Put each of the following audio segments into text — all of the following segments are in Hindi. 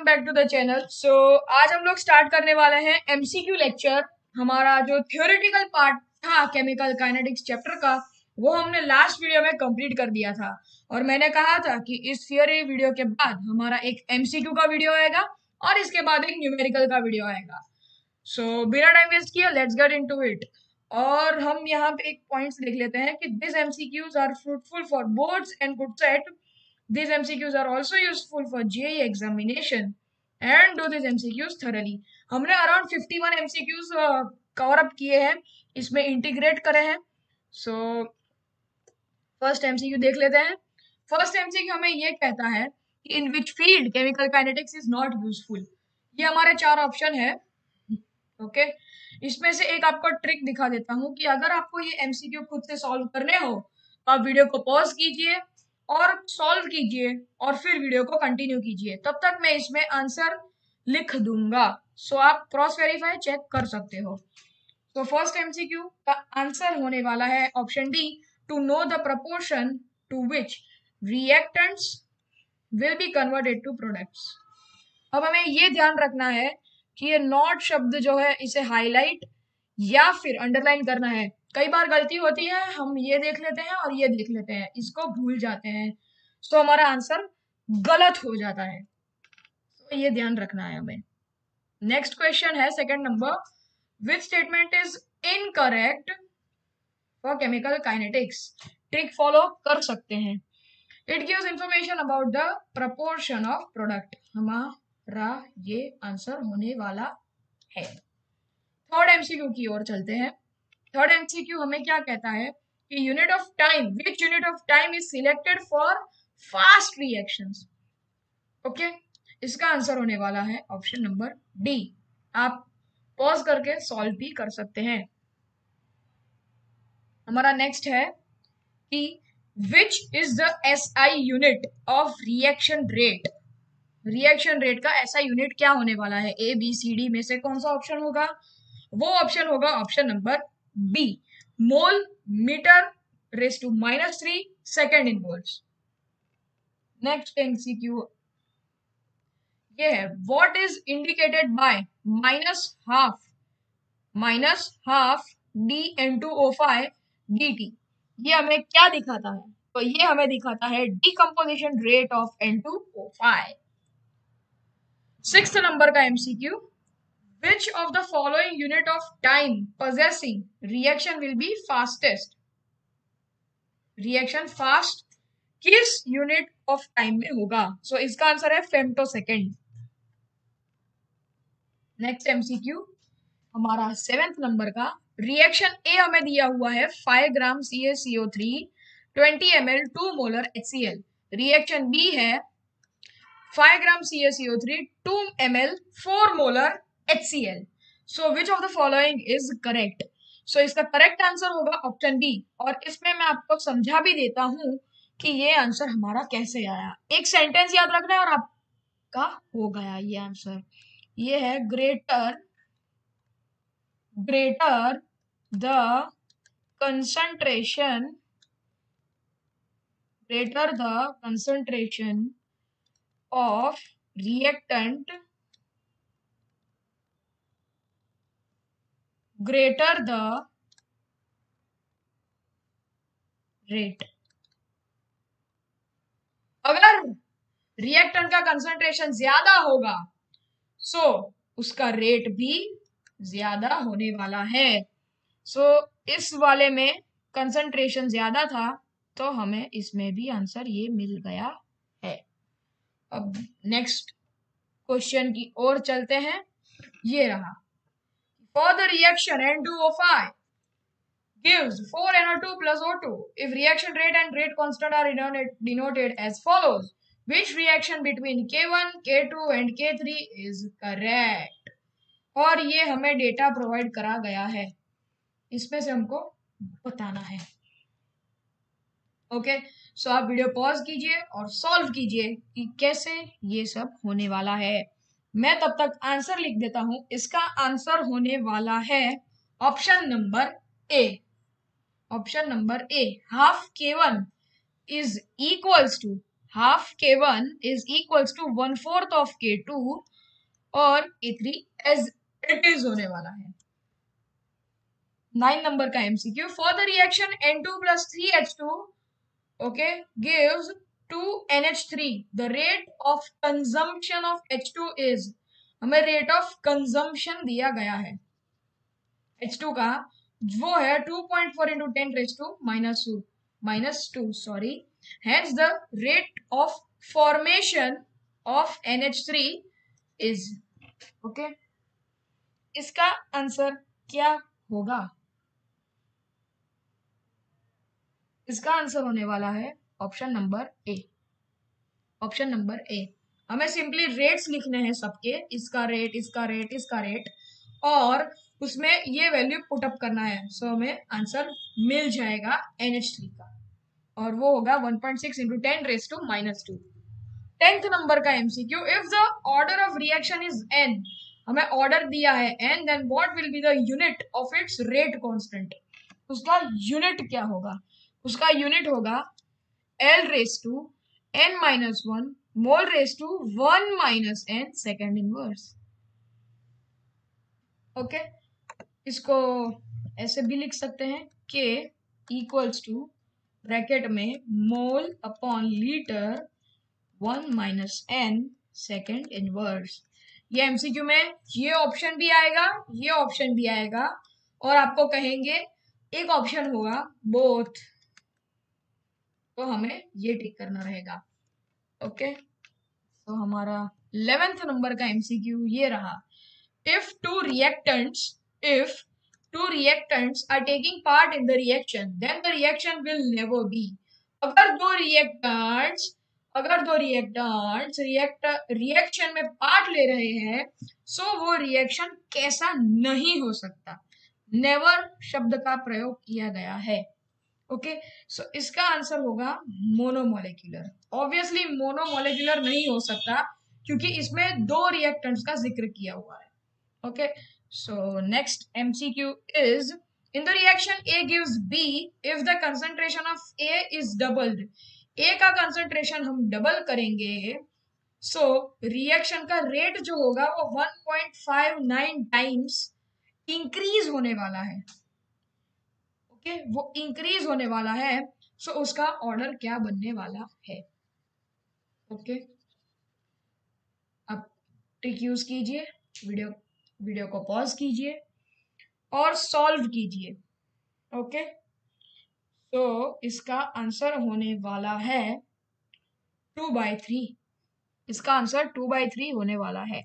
Back to the channel. आज हम लोग स्टार्ट करने वाले हैं एमसीक्यू लेक्चर। हमारा जो थ्योरेटिकल पार्ट था केमिकल काइनेटिक्स चैप्टर का, वो हमने लास्ट वीडियो में कंप्लीट कर दिया था। और मैंने कहा था कि इस थियोरी वीडियो के बाद हमारा एक एमसीक्यू का वीडियो आएगा और इसके बाद एक न्यूमेरिकल का वीडियो आएगा। बिना टाइम वेस्ट किए लेट्स गेट इनटू इट। और हम यहाँ पे एक पॉइंट्स देख लेते हैं कि this MCQs are fruitful for boards and good set. These MCQs are also useful for JEE examination and do these MCQs thoroughly. हमने अराउंड 51 MCQs कवर अप किए हैं, इसमें इंटीग्रेट करे हैं। फर्स्ट MCQ देख लेते हैं। फर्स्ट MCQ हमें ये कहता है कि in which field chemical kinetics is not useful. ये हमारे 4 ऑप्शन है। ओके, इसमें से एक आपको ट्रिक दिखा देता हूँ कि अगर आपको ये MCQ खुद से सॉल्व करने हो तो आप वीडियो को पॉज कीजिए और सॉल्व कीजिए और फिर वीडियो को कंटिन्यू कीजिए। तब तक मैं इसमें आंसर लिख दूंगा, आप क्रॉस वेरीफाई चेक कर सकते हो। फर्स्ट एमसीक्यू का आंसर होने वाला है option D, to know the proportion to which reactants will be converted to products. अब हमें ये ध्यान रखना है कि ये नॉट शब्द जो है इसे हाईलाइट या फिर अंडरलाइन करना है। कई बार गलती होती है, हम ये देख लेते हैं और ये देख लेते हैं, इसको भूल जाते हैं, हमारा आंसर गलत हो जाता है। ये ध्यान रखना है हमें। नेक्स्ट क्वेश्चन है second number, which statement is incorrect for chemical kinetics. Trick follow कर सकते हैं। It gives information about the proportion of product. हमारा ये आंसर होने वाला है। थर्ड एमसीक्यू की ओर चलते हैं। थर्ड एमसीक्यू हमें क्या कहता है कि unit of time, which unit of time is selected for fast reactions. Okay, इसका आंसर होने वाला है ऑप्शन नंबर डी। आप पॉज करके सॉल्व भी कर सकते हैं। हमारा नेक्स्ट है कि which is the SI unit of reaction rate. Reaction rate का ऐसा यूनिट क्या होने वाला है? ए बी सी डी में से कौन सा ऑप्शन होगा? वो ऑप्शन होगा option number B, mole metre raise to -3 second in moles. Next MCQ ये है, what is indicated by -half D(N2O5) dt। ये हमें क्या दिखाता है? तो ये हमें दिखाता है decomposition rate of N2O5। Sixth number का MCQ, which of the following unit of time possessing reaction will be fastest? Reaction fast किस यूनिट ऑफ टाइम में होगा? इसका आंसर है फेम्टोसेकेंड। नेक्स्ट एमसीक्यू हमारा सेवेंथ नंबर का, रिएक्शन ए हमें दिया हुआ है 5 gram CaCO3 20 ml 2 molar HCl। Reaction B है 5 gram CaCO3 2 ml 4 molar HCl। Which of the following is correct? इसका करेक्ट आंसर होगा ऑप्शन बी। और इसमें मैं आपको समझा भी देता हूं कि ये आंसर हमारा कैसे आया। एक सेंटेंस याद रखना है और आपका हो गया ये आंसर। ये है greater the concentration of reactant greater the rate। अगर रिएक्टेंट का कंसंट्रेशन ज्यादा होगा उसका रेट भी ज्यादा होने वाला है। इस वाले में कंसंट्रेशन ज्यादा था तो हमें इसमें भी आंसर ये मिल गया है। अब नेक्स्ट क्वेश्चन की ओर चलते हैं। ये रहा, for the reaction N2O5 gives 4NO2 plus O2 if reaction rate and rate constant are denoted as follows, which reaction between K1, K2 and K3 is correct? और ये हमें डेटा प्रोवाइड करा गया है, इसमें से हमको बताना है। ओके, आप वीडियो पॉज कीजिए और सॉल्व कीजिए कि कैसे ये सब होने वाला है। मैं तब तक आंसर लिख देता हूं। इसका आंसर होने वाला है option number A. Option number A, half K1 is equals to half K1 is equals to 1/4 of K2 और K3 एज इट इज होने वाला है। 9 नंबर का MCQ, for the reaction N2 plus 3H2 okay gives 2NH3 the rate of consumption of H2 is, हमें रेट ऑफ कंजम्पशन दिया गया है H2 का, वो है 2.4 into 10⁻⁻2 -2 sorry, hence the rate of formation of NH3 is okay। इसका आंसर क्या होगा? इसका आंसर होने वाला है option number A. Option number A, हमें सिंपली रेट्स लिखने हैं सबके, इसका रेट, इसका रेट, इसका रेट, और उसमें ये वैल्यू पुट अप करना है। सो हमें आंसर मिल जाएगा NH3 का, और वो होगा 1.6 into 10⁻⁻2। 10th नंबर का MCQ, if the order of reaction is n, हमें ऑर्डर दिया है n, then what will be the unit of its rate constant. उसका यूनिट क्या होगा? उसका यूनिट होगा L⁻n−1 mol⁻1 - n inverse. Okay, इसको ऐसे भी लिख सकते हैं, K इक्वल्स टू ब्रैकेट में mole upon litre 1 - n second inverse. ये एमसीक्यू में ये ऑप्शन भी आएगा, ये ऑप्शन भी आएगा, और आपको कहेंगे एक ऑप्शन होगा बोथ, तो हमें ये टिक करना रहेगा। ओके, तो हमारा 11th नंबर का एमसीक्यू ये रहा, if two reactants are taking part in the reaction, then the reaction will never be। अगर दो रिएक्टेंट्स रिएक्शन में पार्ट ले रहे हैं, सो वो रिएक्शन कैसा नहीं हो सकता। नेवर शब्द का प्रयोग किया गया है। ओके, सो इसका आंसर होगा मोनोमोलेक्युलर। ऑब्वियसली मोनोमोलेक्युलर नहीं हो सकता, क्योंकि इसमें दो रिएक्टेंट्स का जिक्र किया हुआ है। Okay, so next MCQ is, in the reaction A gives B, if the concentration of A is doubled, A का concentration हम डबल करेंगे, सो रिएक्शन का रेट जो होगा वो 1.59 टाइम्स इंक्रीज होने वाला है। ओके, वो इंक्रीज होने वाला है, सो उसका ऑर्डर क्या बनने वाला है? ओके, अब ट्रिक यूज कीजिए, वीडियो को पॉज कीजिए और सॉल्व कीजिए। ओके, तो इसका आंसर होने वाला है 2/3। इसका आंसर 2/3 होने वाला है।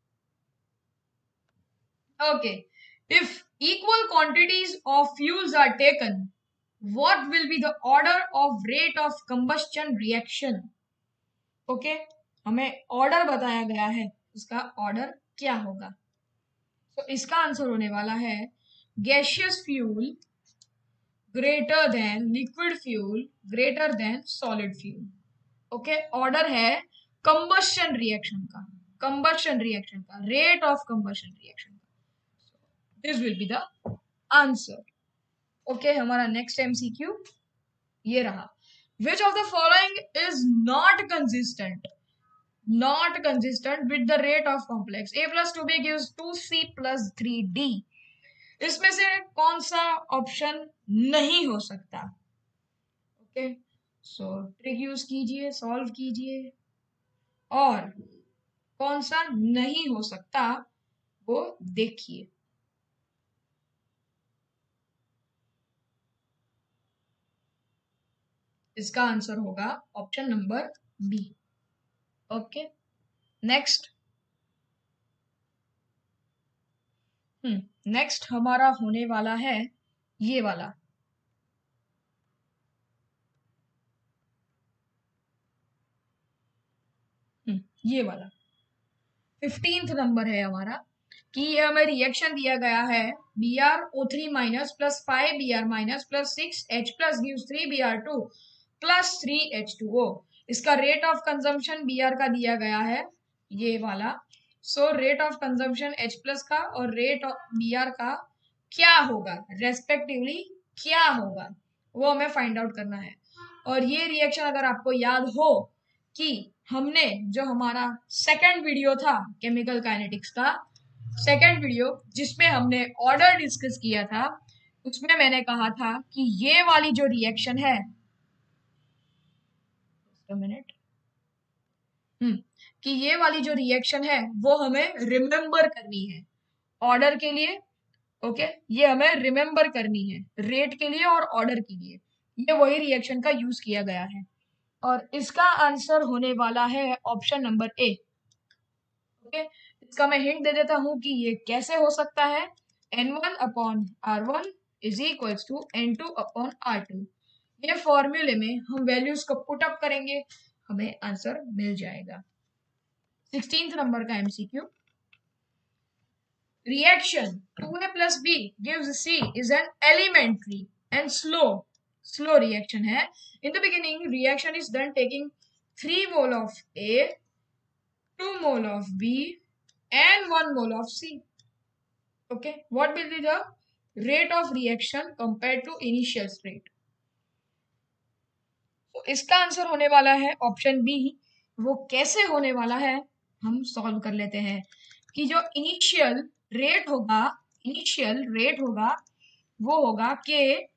Okay, if equal quantities of fuels are taken, what will be the order of rate of combustion reaction? Okay, हमें ऑर्डर बताया गया है, इसका ऑर्डर क्या होगा? तो इसका आंसर होने वाला है gaseous fuel greater than liquid fuel greater than solid fuel. Okay, order है कंबस्शन रिएक्शन का, रेट ऑफ कंबस्शन रिएक्शन का। This will be the answer. Okay, हमारा नेक्स्ट एमसीक्यू ये रहा, which of the following is not consistent with the rate of complex A plus 2B gives 2C plus 3D। इसमें से कौन सा ऑप्शन नहीं हो सकता? ओके, सो ट्रिक यूज कीजिए, सॉल्व कीजिए, और कौन सा नहीं हो सकता वो देखिए। इसका आंसर होगा option number B. Okay, next next हमारा होने वाला है ये वाला, ये वाला 15th नंबर है हमारा, कि ये हमें रिएक्शन दिया गया है Br O3- plus 5Br- plus 6H plus gives 3Br2 plus 3H2O। इसका रेट ऑफ कंजम्पशन Br का दिया गया है ये वाला, so rate of consumption H plus का और रेट ऑफ Br का क्या होगा, रेस्पेक्टिवली क्या होगा, वो हमें फाइंड आउट करना है। और ये रिएक्शन अगर आपको याद हो कि हमने जो हमारा सेकंड वीडियो था केमिकल काइनेटिक्स का, सेकंड वीडियो जिसमें हमने ऑर्डर डिस्कस किया था, उसमें मैंने कहा था कि ये वाली जो रिएक्शन है, मिनट, कि ये वाली जो रिएक्शन है वो हमें रिमेम्बर करनी है ऑर्डर के लिए। ओके, ये हमें रिमेम्बर करनी है रेट के लिए और ऑर्डर के लिए। ये वही रिएक्शन का यूज किया गया है और इसका आंसर होने वाला है ऑप्शन नंबर ए। ओके, इसका मैं हिंट दे देता हूं कि ये कैसे हो सकता है। N1 upon R1 is equals to N2 upon R2। ये फॉर्मूले में हम वैल्यूज को पुट अप करेंगे, हमें आंसर मिल जाएगा। 16th नंबर का MCQ, reaction 2A plus B gives C is an elementary and slow reaction है। In the beginning reaction is done taking 3 mole of A, 2 mole of B and 1 mole of C. Okay, what will be the rate of reaction compared to initial rate? तो इसका आंसर होने वाला है ऑप्शन बी। वो कैसे होने वाला है हम सॉल्व कर लेते हैं कि जो इनिशियल रेट होगा वो होगा के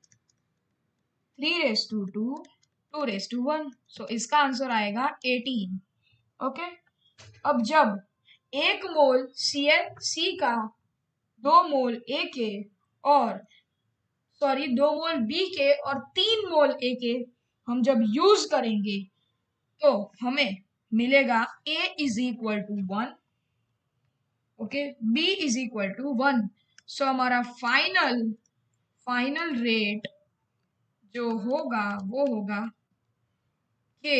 3:2 2:1। सो इसका आंसर आएगा 18। ओके, अब जब 1 मोल सी का 2 मोल ए के और 2 मोल बी के और 3 मोल ए के हम जब यूज करेंगे तो हमें मिलेगा A is equal to 1, okay, B is equal to 1। So हमारा फाइनल रेट जो होगा वो होगा K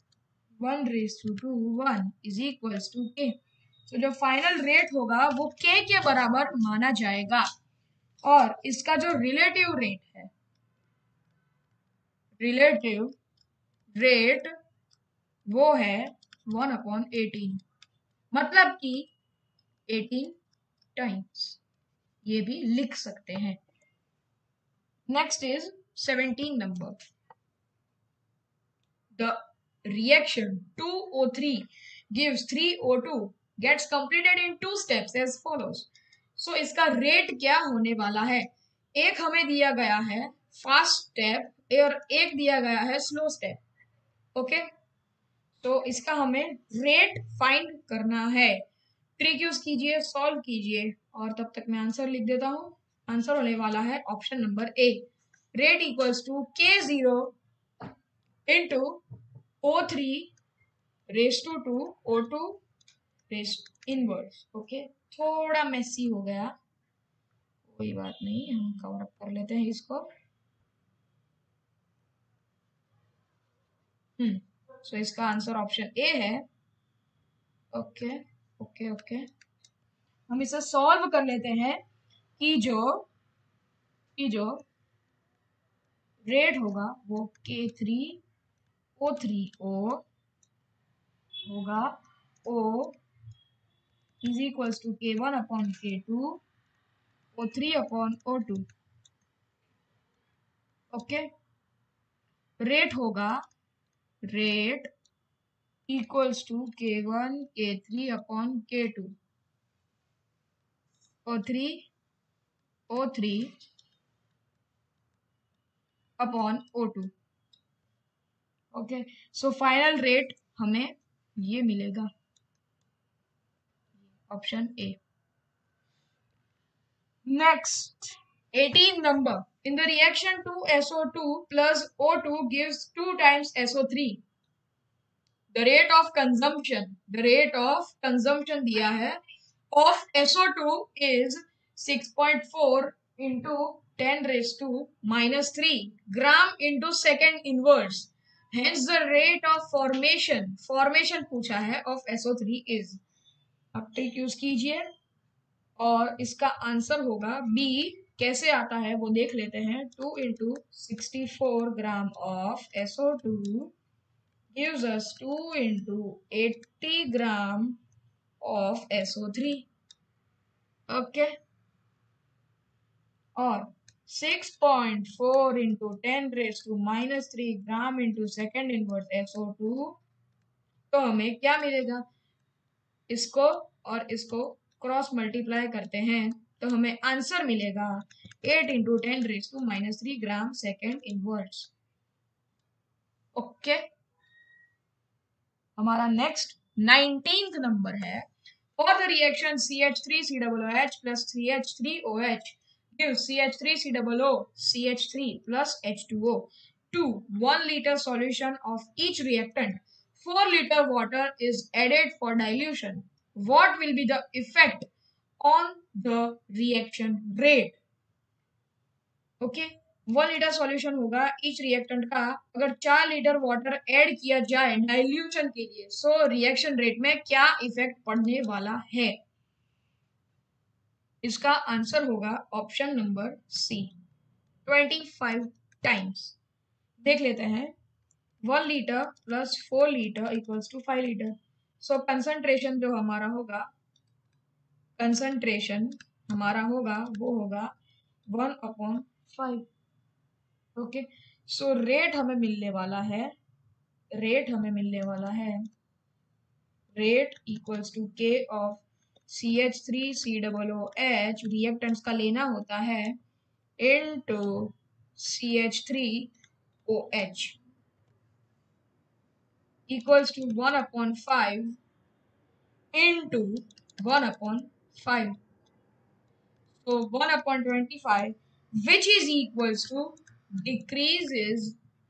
1:1 is equals to K। तो जो फाइनल रेट होगा वो K के बराबर माना जाएगा और इसका जो रिलेटिव रेट वो है 1/18, मतलब कि 18 टाइम्स, ये भी लिख सकते हैं। Next is 17 number, the reaction 2O3 gives 3O2 gets completed in 2 steps as follows। So इसका रेट क्या होने वाला है, एक हमें दिया गया है फास्ट स्टेप और एक दिया गया है स्लो स्टेप। ओके, तो इसका हमें रेट फाइंड करना है। ट्रिक यूज कीजिए, सॉल्व कीजिए और तब तक मैं आंसर लिख देता हूं। आंसर होने वाला है option number A, rate equals to K0 into O3 raise to 2 O2 raise inverse. Okay, थोड़ा मेसी हो गया, कोई बात नहीं, हम कवर अप कर लेते हैं इसको। सो इसका आंसर ऑप्शन ए है। ओके ओके ओके, हम इसे सॉल्व कर लेते हैं कि जो रेट होगा वो K3O3O होगा, O is equals to K1 upon K2 O3 upon O2। Okay, rate होगा rate equals to K1 K3 upon K2 O3 upon O2। Okay, so final rate हमें ये मिलेगा, option A. Next 18 number, in the reaction 2SO2 plus O2 gives 2 times SO3, the rate of consumption दिया है of SO2 is 6.4 into 10⁻³ gram into second inverse, hence the rate of formation पूछा है of SO3 is। अब ट्रिक यूज कीजिए और इसका आंसर होगा बी। कैसे आता है वो देख लेते हैं। 2 into 64 gram of SO2 gives us 2 into 80 gram of SO3। Okay, और 6.4 into 10⁻³ ग्राम into second inverse SO2 तो हमें क्या मिलेगा, इसको और इसको क्रॉस मल्टीप्लाई करते हैं तो हमें आंसर मिलेगा 8 into 10⁻³ gram second inverse. Okay, हमारा नेक्स्ट 19th नंबर है, for the reaction CH3COOH plus 3H3OH gives CH3COO CH3 plus H2O to 1 liter solution of each reactant. 4 liter water is added for dilution. What will be the effect on the reaction rate? Okay, 1 litre solution होगा ईच रिएक्टेंट का, अगर 4 लीटर वाटर ऐड किया जाए डाइल्यूशन के लिए, सो रिएक्शन रेट में क्या इफेक्ट पड़ने वाला है? इसका आंसर होगा ऑप्शन नंबर सी, 25 टाइम्स। देख लेते हैं, 1 litre plus 4 litre equals to 5 litre. So concentration जो हमारा होगा, कंसंट्रेशन हमारा होगा वो होगा 1/5। ओके, सो रेट हमें मिलने वाला है, rate equals to K of CH3COOH, reactants का लेना होता है, into CH3OH equals to 1/5 into 1/5, so 1/25, which is equals to decreases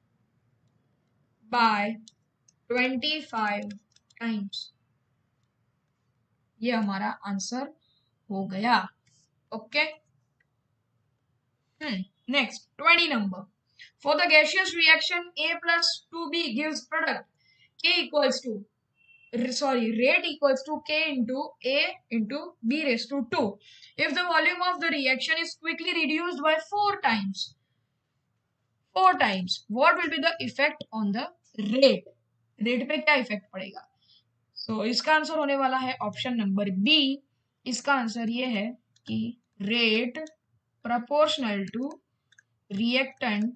by 25 times। ये हमारा आंसर हो गया। Okay, next 20 number, for the gaseous reaction A plus 2B gives product K equals to, rate equals to K into A into B raised to 2 if the volume of the reaction is quickly reduced by 4 times, what will be the effect on the rate? Rate पे क्या इफेक्ट पड़ेगा? सो इसका आंसर होने वाला है ऑप्शन नंबर बी। इसका आंसर ये है कि रेट प्रोपोर्शनल टू रिएक्टेंट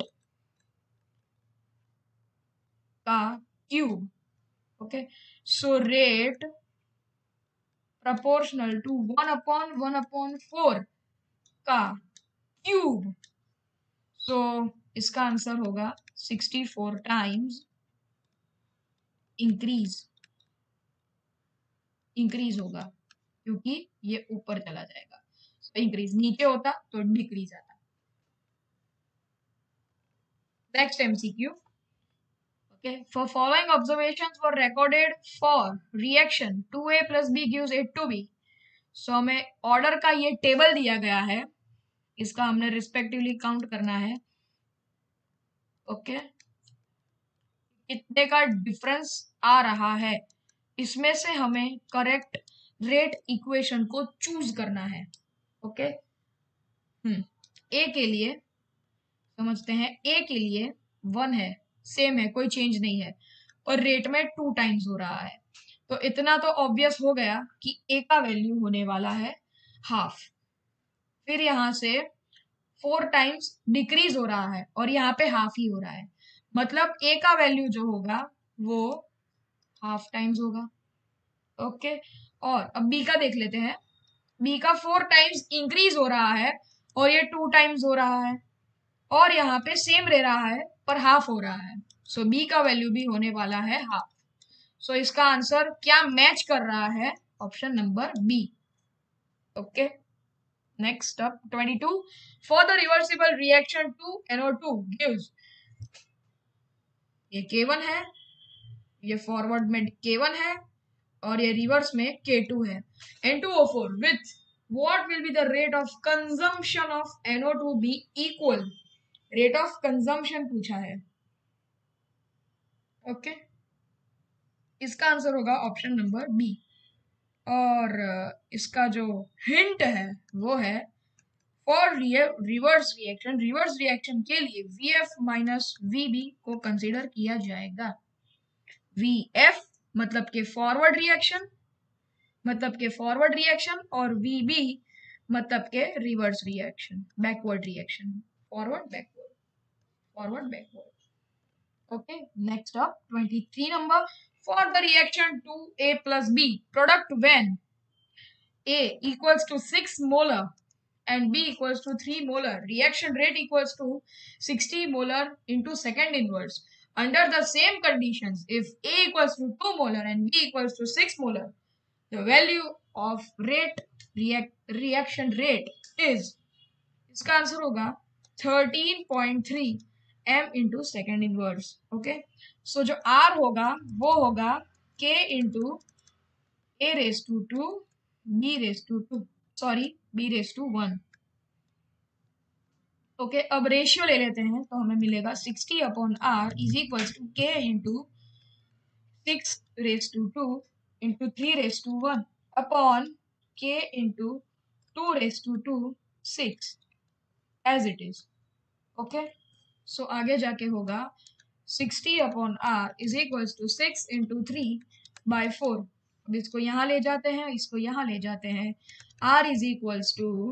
का cube. Okay, so rate proportional to 1/1/4 का क्यूब। सो इसका आंसर होगा 64 टाइम्स इंक्रीज होगा, क्योंकि ये ऊपर चला जाएगा। इंक्रीज नीचे होता तो डिक्रीज आता। Next MCQ, okay, for following observations were recorded for reaction 2A plus B gives 8-2B। So हमें ऑर्डर का ये टेबल दिया गया है, इसका हमने रिस्पेक्टिवली काउंट करना है। ओके, कितने का डिफरेंस आ रहा है, इसमें से हमें करेक्ट रेट इक्वेशन को चूज करना है। ओके, ए के लिए समझते हैं, ए के लिए 1 है, सेम है, कोई चेंज नहीं है, और रेट में 2 टाइम्स हो रहा है, तो इतना तो ऑब्वियस हो गया कि ए का वैल्यू होने वाला है हाफ। फिर यहां से 4 टाइम्स डिक्रीज हो रहा है और यहाँ पे हाफ ही हो रहा है, मतलब ए का वैल्यू जो होगा वो हाफ टाइम्स होगा। ओके, और अब बी का देख लेते हैं, बी का 4 टाइम्स इंक्रीज हो रहा है और ये 2 टाइम्स हो रहा है, और यहाँ पे सेम रह रहा है पर हाफ हो रहा है, सो बी का वैल्यू भी होने वाला है हाफ। सो इसका आंसर क्या मैच कर रहा है? Option number B. Okay, next up 22, for the reversible reaction 2NO2 gives, ये K1 है, ये फॉरवर्ड में K1 है और ये रिवर्स में K2 है, N2O4 with what will be the rate of consumption of NO2 be equal? Rate of consumption पूछा है। ओके, इसका आंसर होगा ऑप्शन नंबर बी, और इसका जो हिंट है वो है फॉर रिवर्स रिएक्शन के लिए VF माइनस VB को कंसीडर किया जाएगा। VF मतलब के फॉरवर्ड रिएक्शन, और VB मतलब के reverse reaction, backward reaction, forward backward. Okay, next up 23 number, for the reaction 2A plus B product when A equals to 6 molar and B equals to 3 molar, reaction rate equals to 60 molar into second inverse. Under the same conditions, if A equals to 2 molar and B equals to 6 molar, the value of reaction rate is, इसका आंसर होगा 13.3 m into second inverse. Okay, so जो R होगा वो होगा K into A raised to 2 B raised to 2 B raised to 1. Okay, अब रेशियो ले लेते हैं तो हमें मिलेगा 60 upon R is equals to K into 6 raise to 2 into 3 raise to 1 upon K into 2 raise to 2 6 as it is. Okay, so आगे जाके होगा 60 upon R is equals to 6 into 3 by 4. अब इसको यहाँ ले जाते हैं, इसको यहाँ ले जाते हैं. R is equals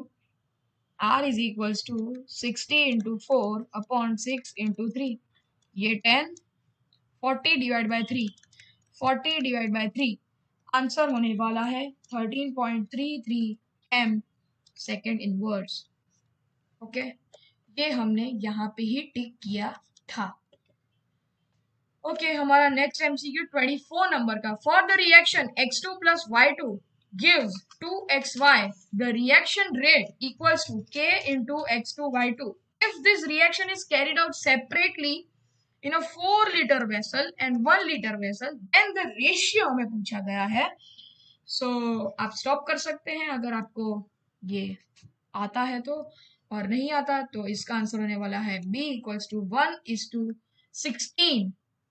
to 60 into 4 upon 6 into 3. ये 10, 40 divide by 3, 40 divide by 3. Answer होने वाला है 13.33 m सेकेंड इनवर्स. ओके, ये हमने यहाँ पे ही टिक किया था. ओके, हमारा नेक्स्ट एमसीक्यू 24 नंबर का. For the reaction x2 plus y2 gives 2xy, the reaction rate equals to K into x2 y2. If this reaction is carried out separately in a 4 liter vessel and 1 liter vessel, then the ratio हमें पूछा गया है. सो आप स्टॉप कर सकते हैं अगर आपको ये आता है तो, और नहीं आता तो इसका आंसर होने वाला है B equals to 1:16.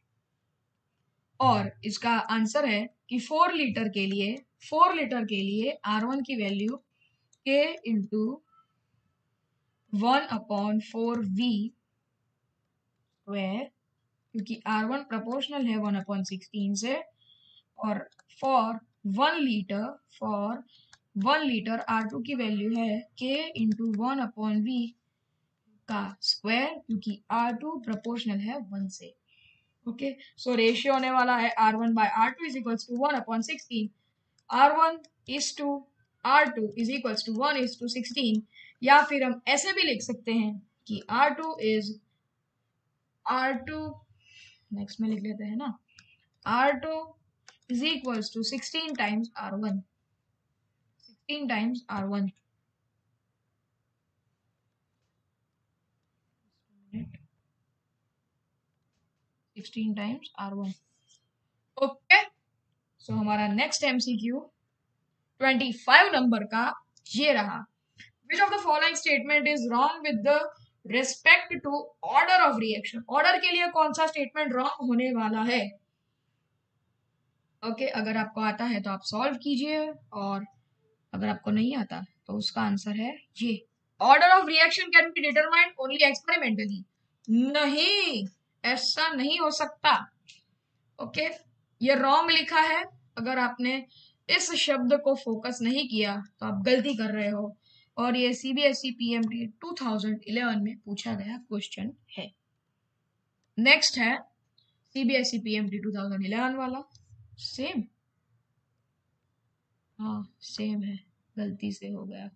और इसका आंसर है कि 4 लीटर के लिए R1 की value K into 1/4V square, क्योंकि R1 प्रोपोर्शनल है 1/16 से. और फॉर 1 लीटर R2 की वैल्यू है K इंटू 1/V का स्क्वायर, क्योंकि R2 प्रोपोर्शनल है 1 से. ओके, सो रेशियो होने वाला है R1 by R2 is equals to 1/16. R1 is to R2 is equals to 1:16. या फिर हम ऐसे भी लिख सकते हैं कि R2 नेक्स्ट में लिख लेते हैं ना, R2 is equals to 16 times R1. 16 times R1. Okay, so हमारा नेक्स्ट एमसीक्यू 25 नंबर का ये रहा. Which of the following statement is wrong with the respect to order of reaction? Order के लिए कौन सा स्टेटमेंट रॉन्ग होने वाला है? ओके, अगर आपको आता है तो आप सॉल्व कीजिए, और अगर आपको नहीं आता तो उसका आंसर है ये. Order of reaction can be determined only experimentally. नहीं, ऐसा नहीं हो सकता. ओके, ये रॉन्ग लिखा है. अगर आपने इस शब्द को फोकस नहीं किया तो आप गलती कर रहे हो, और ये CBSE PMT 2011 में पूछा गया क्वेश्चन है. नेक्स्ट है CBSE PMT 2011 वाला. सेम, हाँ सेम है, गलती से हो गया.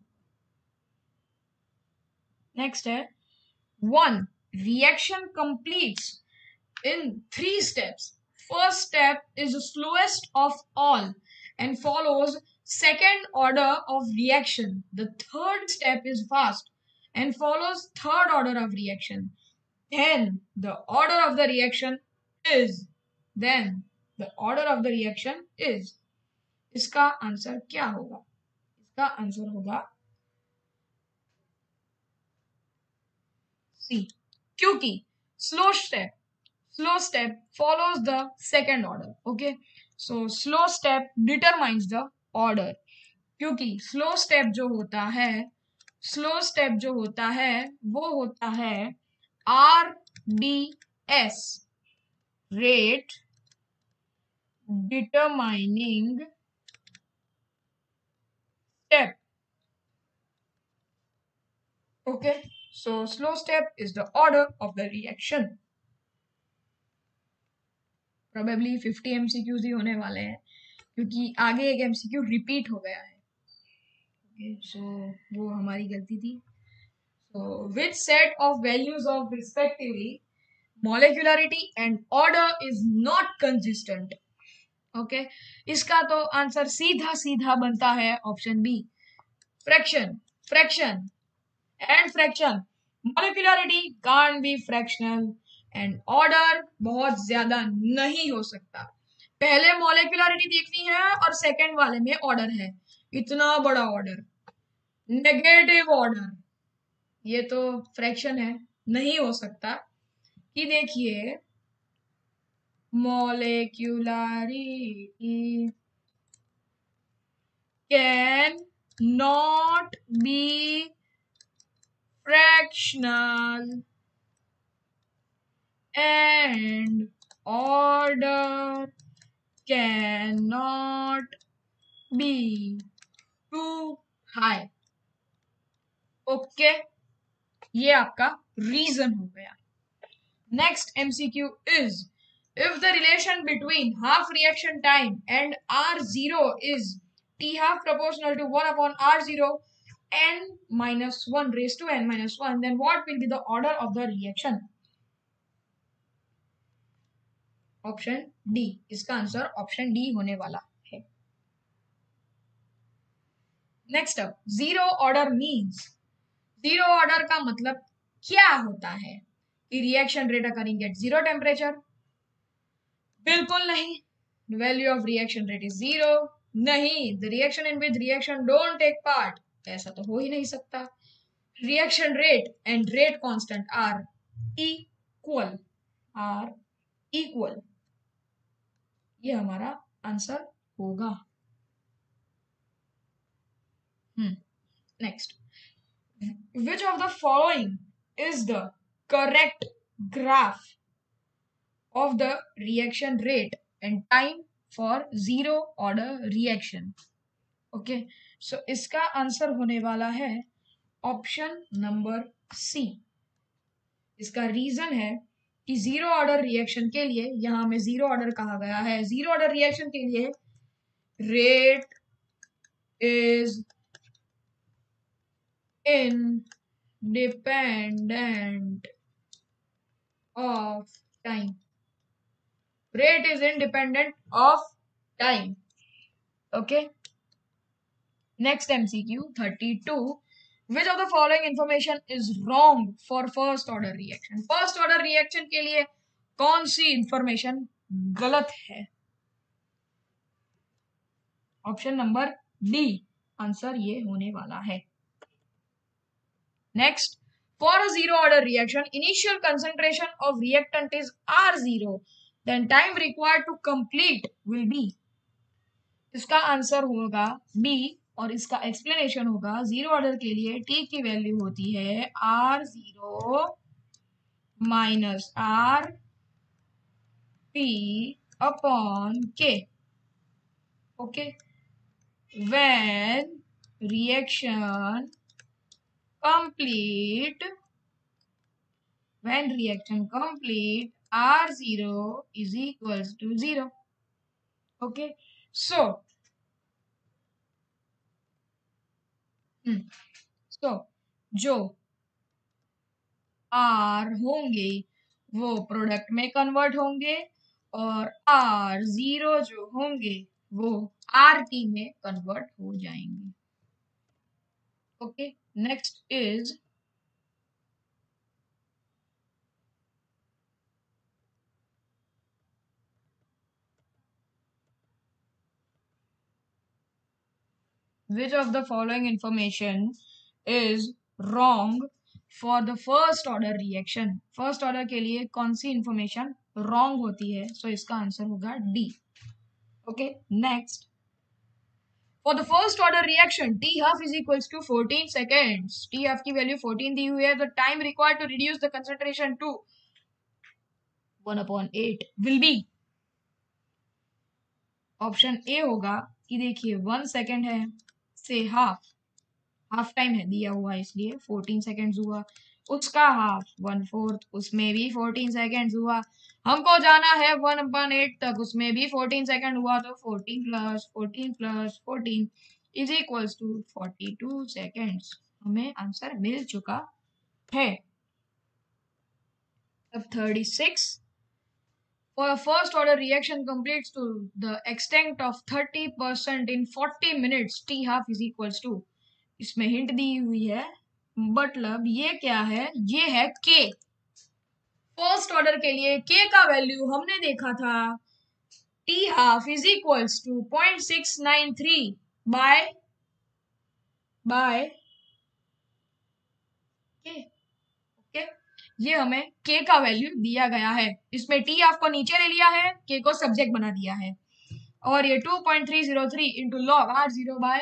नेक्स्ट है 1. Reaction completes in 3 steps. First step is the slowest of all and follows second order of reaction. The third step is fast and follows third order of reaction. Then the order of the reaction is. इसका आंसर क्या होगा? इसका आंसर होगा C, क्योंकि slow step follows the second order. Okay, so slow step determines the order, क्योंकि slow step जो होता है वो होता है RDS, rate determining step. Okay, so slow step is the order of the reaction. Probably 50 MCQs ही होने वाले हैं क्योंकि आगे एक एमसीक्यू रिपीट हो गया है। सो वो हमारी गलती थी। So, which set of values of respectively molecularity and order is not consistent? Okay, इसका तो आंसर सीधा सीधा बनता है option B, fraction. Fraction and fraction, molecularity can't be fractional and order बहुत ज्यादा नहीं हो सकता। पहले molecularity देखनी है और सेकंड वाले में ऑर्डर है, इतना बड़ा ऑर्डर, नेगेटिव ऑर्डर, ये तो फ्रैक्शन है, नहीं हो सकता। कि देखिए molecularity can not be fractional and order cannot be too high। Okay, ये आपका रीजन हो गया। Next MCQ is, if the relation between half reaction time and R0 is T half proportional to 1 upon R0 n minus 1 raised to n minus 1, then what will be the order of the reaction? Option D, इसका आंसर ऑप्शन डी होने वाला है। Next up, zero order means, zero order का मतलब क्या होता है? कि reaction rate occurring at zero temperature? बिल्कुल नहीं। Value of reaction rate is zero? नहीं। The reaction in which reaction don't take part? ऐसा तो हो ही नहीं सकता। Reaction rate and rate constant are equal, are equal, ये हमारा आंसर होगा। Next, which of the following is the correct graph of the reaction rate and time for zero order reaction? Okay, so इसका आंसर होने वाला है ऑप्शन नंबर सी। इसका रीजन है कि जीरो ऑर्डर रिएक्शन के लिए, यहां में जीरो ऑर्डर कहा गया है, जीरो ऑर्डर रिएक्शन के लिए rate is independent of time. Rate is independent of time. Okay. Next MCQ 32. Which of the following information is wrong for first order reaction? First order reaction के लिए कौन सी इंफॉर्मेशन गलत है? ऑप्शन नंबर डी आंसर ये होने वाला है। Next, for a zero order reaction, initial concentration of reactant is R0, then time required to complete will be, इसका आंसर होगा B और इसका एक्सप्लेनेशन होगा, जीरो ऑर्डर के लिए T की वैल्यू होती है R0 minus R P upon K। Okay, when reaction complete, when reaction complete, R0 is equals to 0. Okay, so जो R होंगे वो प्रोडक्ट में कन्वर्ट होंगे और R0 जो होंगे वो RT में कन्वर्ट हो जाएंगे। Okay, next is which of the following information is wrong for the first order reaction? First order के लिए कौन सी इंफॉर्मेशन रॉन्ग होती है? सो इसका आंसर होगा D. Okay, next, for the first order reaction T half is equals to 14 seconds. T half की वैल्यू 14 दी हुई है, the time required to reduce the concentration to 1/8 will be, option A होगा कि देखिए 1 सेकेंड है से हाफ टाइम है दिया हुआ, इसलिए 14 सेकेंड्स हुआ। उसका हाफ 1/4, उसमें भी 14 सेकेंड हुआ। हमको जाना है 1/8 तक, उसमें भी 14 सेकेंड हुआ, तो 14 + 14 इज इक्वल्स टू 42 सेकेंड्स। हमें आंसर मिल चुका है। अब 36, for a first order reaction completes to the extent of 30% in 40 minutes, T half is equals to, इसमें हिंट दी हुई है, मतलब ये क्या है, ये है K। फर्स्ट ऑर्डर के लिए K का वैल्यू हमने देखा था T half is equals to 0.693 by K। Okay, ये हमें K का वैल्यू दिया गया है। इसमें T half को नीचे ले लिया है, K को सब्जेक्ट बना दिया है, और ये 2.303 into log R0 bye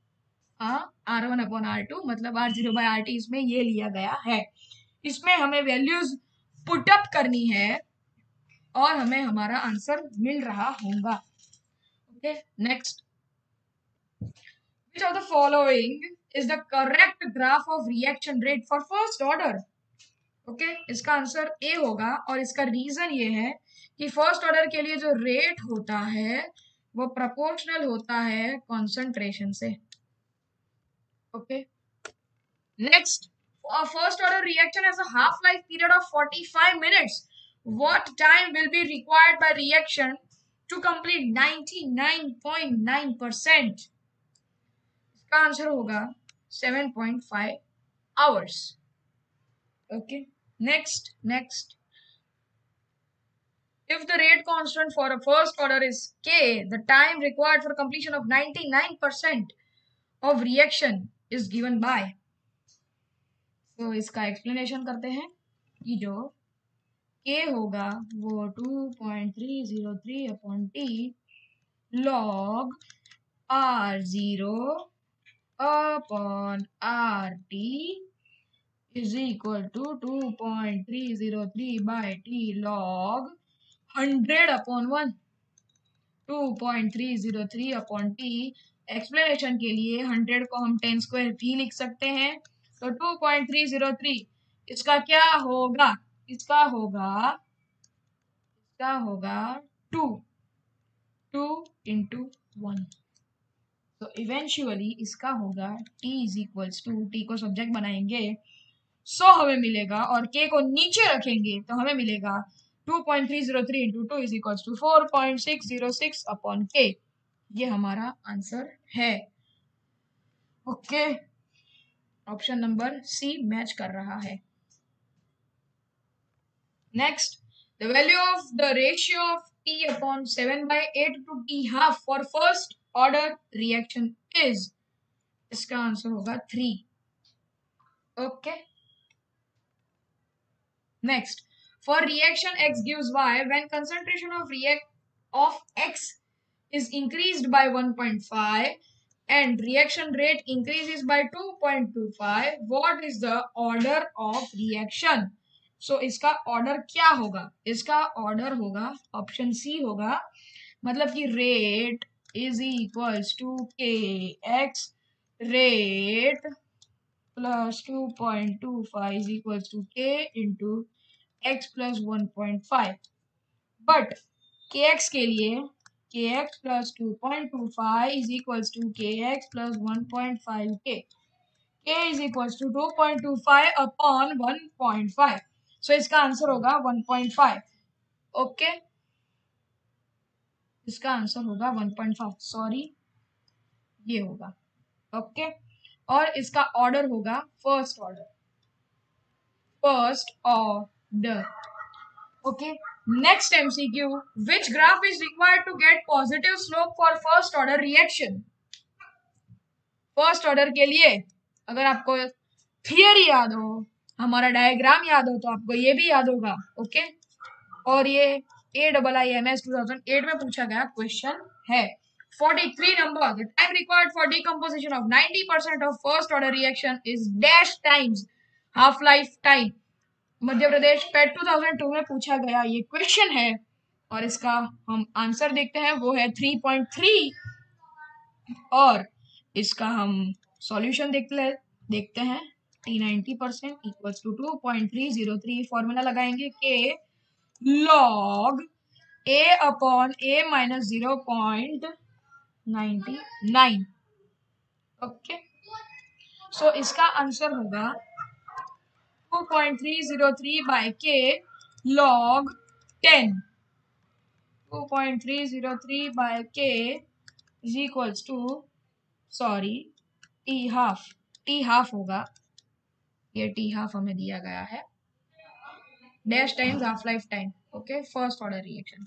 R1/R2, मतलब R0 बाय RT इसमें ये लिया गया है। इसमें हमें वैल्यूज पुटअप करनी है और हमें हमारा आंसर मिल रहा होगा। Okay, next, which of the following is the correct graph of reaction rate for first order? Okay, इसका आंसर ए होगा, और इसका रीजन ये है कि फर्स्ट ऑर्डर के लिए जो रेट होता है वो प्रोपोर्शनल होता है कॉन्सेंट्रेशन से। Okay, next, a first order reaction has a half life period of 45 minutes. What time will be required by reaction to complete 99.9%? इसका आंसर होगा 7.5 hours. Okay, next, if the rate constant for a first order is K, the time required for completion of 99% of reaction is given by, तो इसका एक्सप्लेनेशन करते हैं कि जो K होगा वो 2.303/T log R0/RT is equal to 2.303/T log 100/1, 2.303/T। Explanation के लिए 100 को हम 10 स्क्वायर भी लिख सकते हैं, तो 2.303 इसका क्या होगा, इसका होगा 2 into 1, तो इवेंचुअली इसका होगा T is equals to, T को सब्जेक्ट बनाएंगे 100 हमें मिलेगा, और K को नीचे रखेंगे तो हमें मिलेगा 2.303 into 2 is equals to 4.606/K। ये हमारा आंसर है। Okay, option number C match कर रहा है। Next, the value of the ratio of T/7/8 to T half for first order reaction is, इसका आंसर होगा 3। Okay, next, for reaction X gives Y, when concentration of X is increased by 1.5 and reaction rate increases by 2.25, what is the order of reaction? So इसका ऑर्डर क्या होगा, इसका ऑर्डर होगा ऑप्शन सी होगा, मतलब कि rate is equals to KX rate plus 2.25 is equals to K into X plus 1.5, but KX के लिए KX plus 2.25 is equals to KX plus 1.5K. K is equals to 2.25/1.5, so इसका आंसर होगा 1.5। ओके, इसका आंसर होगा 1.5, सॉरी ये होगा। ओके, और इसका ऑर्डर होगा first order. Okay, next MCQ, which graph is required to get positive slope for first order reaction? First order के लिए अगर आपको थियरी याद हो, हमारा डायग्राम याद हो, तो आपको ये भी याद होगा। ओके, और ये AIIMS 2008 में पूछा गया क्वेश्चन है। 43 नंबर, the time required for decomposition of 90% of first order reaction is dash times half life time। Madhya Pradesh PET 2002 में पूछा गया ये क्वेश्चन है, और इसका हम आंसर देखते हैं, वो है 3.3, और इसका हम सॉल्यूशन देखते हैं। T 90% इक्वल्स टू 2.303 फॉर्मूला लगाएंगे के log A upon A minus 0.99। Okay, so इसका आंसर होगा 2.303 by K log 10। 2.303 by K is equals to T half होगा, ये टी हाफ हमें दिया गया है, dash times half life time. Okay, first order reaction,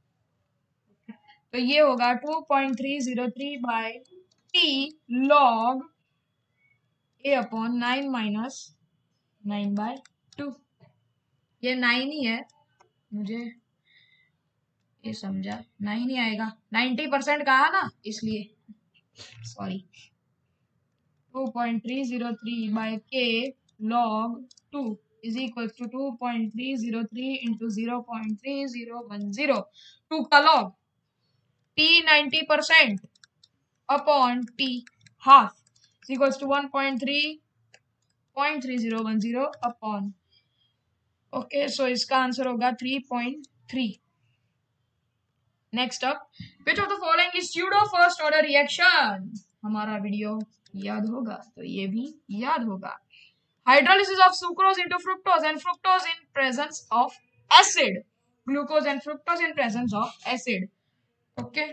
तो ये होगा 2.303 by T log A upon 9 minus 9/2। ये 9 ही है, मुझे ये समझा 9 ही आएगा, 90% कहा ना इसलिए sorry. 2.303 by K log 2 is equal to 2.303 into 0.3010। 2 का log T 90% upon T half is equal to 1.3.3010 upon, okay, so इसका आंसर होगा 3.3। Next up, which of the following is pseudo first order reaction. हमारा वीडियो याद होगा तो ये भी याद होगा। Hydrolysis of sucrose into fructose and fructose in presence of acid, glucose and fructose in presence of acid. Okay,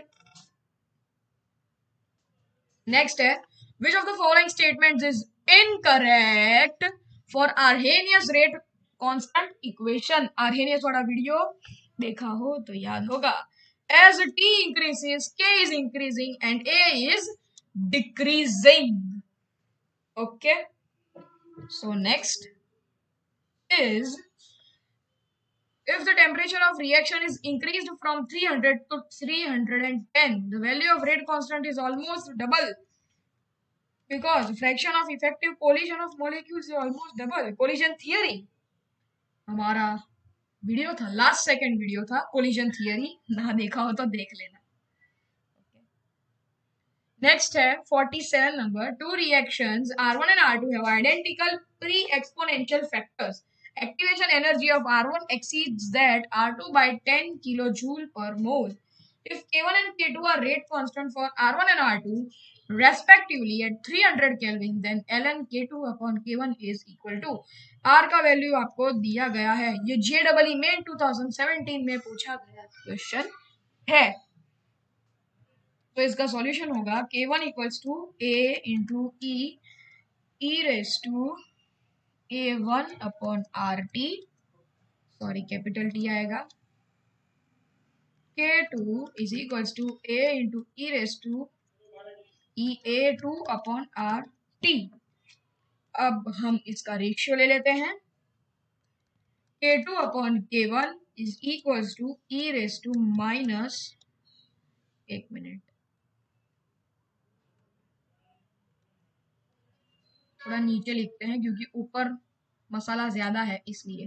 next है, which of the following statements is incorrect for Arrhenius rate constant equation. Arrhenius वाला वीडियो देखा हो तो याद होगा। As T increases, K is increasing and A is decreasing. Okay. So next is, if the temperature of reaction is increased from 300 to 310, the value of rate constant is almost double because fraction of effective collision of molecules is almost double. Collision theory हमारा वीडियो था, लास्ट सेकंड वीडियो था कोलिजन थियरी, ना देखा हो तो देख लेना। नेक्स्ट है 47 number, two reactions R1 and R2 have identical pre-exponential factors. Activation energy of R1 exceeds that R2 by 10 kilojoule per mole. If K1 and K2 are rate constant for R1 and R2 respectively at 300 Kelvin, then ln K2 upon K1 is equal to, R का वैल्यू आपको दिया गया है, ये JEE मेन 2017 में पूछा गया क्वेश्चन है। तो इसका सॉल्यूशन होगा K1 equals to A into E raise to A1 upon RT, sorry capital T आएगा। K2 is equals to A into E raise to A2 upon RT। अब हम इसका रेशियो ले लेते हैं, K2 upon K1 is equals to E raise to minus, एक मिनट थोड़ा नीचे लिखते हैं क्योंकि ऊपर मसाला ज्यादा है इसलिए।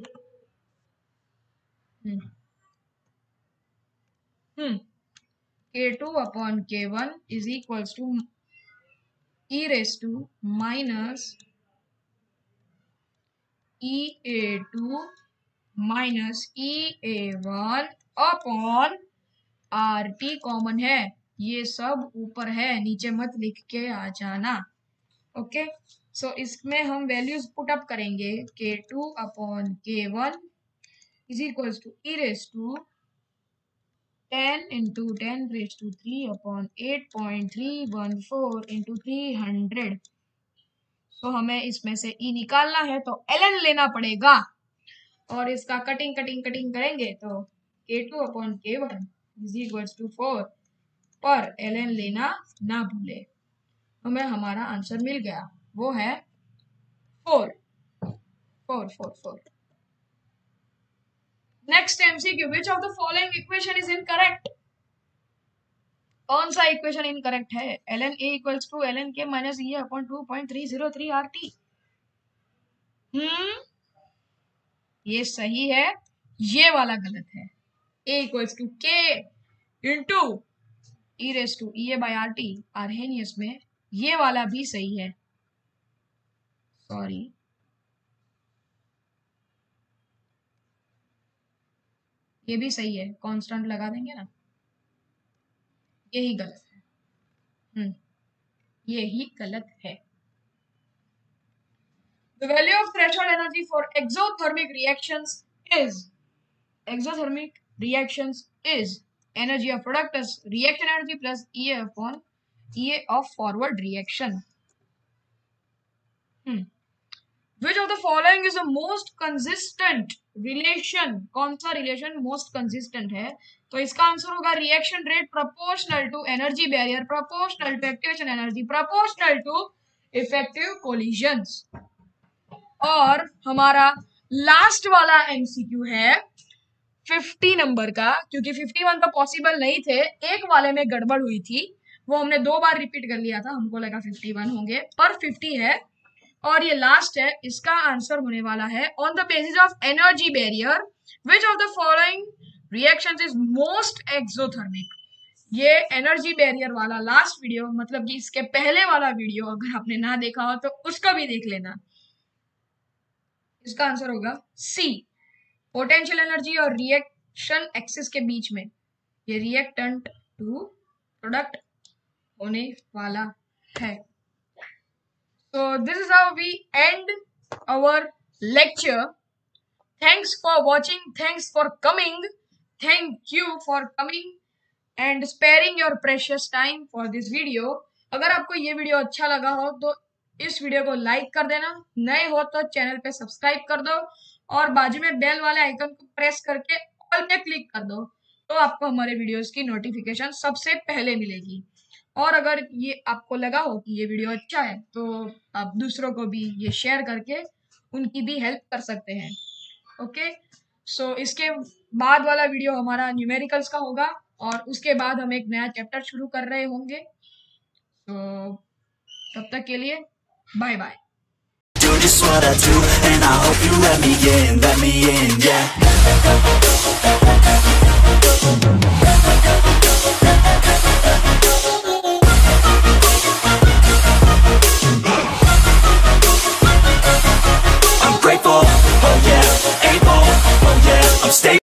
K2 upon K1 is equals to E raise to minus EA2 minus EA1 upon RT common है, ये सब ऊपर है, नीचे मत लिख के आ जाना। ओके, सो इसमें हम वैल्यूज पुट अप करेंगे, K2 upon K1 is equals to E raise to 10 into 10 raise to 3 upon 8.314 into 300। तो हमें इसमें से E निकालना है तो ln लेना पड़ेगा, और इसका कटिंग करेंगे तो K2 upon K1 is equals to 4, पर ln लेना ना भूले। हमें हमारा आंसर मिल गया, वो है 4। Next MCQ, which of the following equation is incorrect? कौन सा इक्वेशन इनकरेक्ट है? ln A equals to ln K minus E upon 2.303 RT। ये सही है, ये वाला गलत है। A equals to K into E raise to EA by RT Arrhenius में, ये वाला भी सही है, सॉरी ये भी सही है, कांस्टेंट लगा देंगे ना, यही गलत है। यही गलत है। The value of threshold energy for exothermic reactions is energy of product plus reaction energy plus EA upon EA of forward reaction. Which of the following is the most consistent relation? कौन सा रिलेशन मोस्ट कंसिस्टेंट है? तो इसका आंसर होगा reaction rate proportional to energy barrier, proportional to activation energy, proportional to effective collisions. और हमारा लास्ट वाला एमसीक्यू है 50 नंबर का, क्योंकि 51 तो पॉसिबल नहीं थे, एक वाले में गड़बड़ हुई थी, वो हमने 2 बार रिपीट कर लिया था, हमको लगा 51 होंगे, पर 50 है और ये लास्ट है। इसका आंसर होने वाला है on the basis of energy barrier which of the following reactions is most exothermic. ये एनर्जी बैरियर वाला लास्ट वीडियो, मतलब कि इसके पहले वाला वीडियो अगर आपने ना देखा हो तो उसका भी देख लेना। इसका आंसर होगा सी, पोटेंशियल एनर्जी और रिएक्शन एक्सिस के बीच में ये रिएक्टेंट टू प्रोडक्ट होने वाला है। So this is how we end our lecture. Thanks for watching. Thanks for coming. Thank you for coming and sparing your precious time for this video. अगर आपको ये वीडियो अच्छा लगा हो तो इस वीडियो को लाइक कर देना, नए हो तो चैनल पे सब्सक्राइब कर दो और बाजू में बेल वाले आइकन को प्रेस करके ऑल पे क्लिक कर दो, तो आपको हमारे वीडियोस की नोटिफिकेशन सबसे पहले मिलेगी। और अगर ये आपको लगा हो कि ये वीडियो अच्छा है तो आप दूसरों को भी ये शेयर करके उनकी भी हेल्प कर सकते हैं। ओके, सो इसके बाद वाला वीडियो हमारा न्यूमेरिकल्स का होगा और उसके बाद हम एक नया चैप्टर शुरू कर रहे होंगे। तो तब तक के लिए bye bye. Do just what I do, and I hope you let me in, yeah.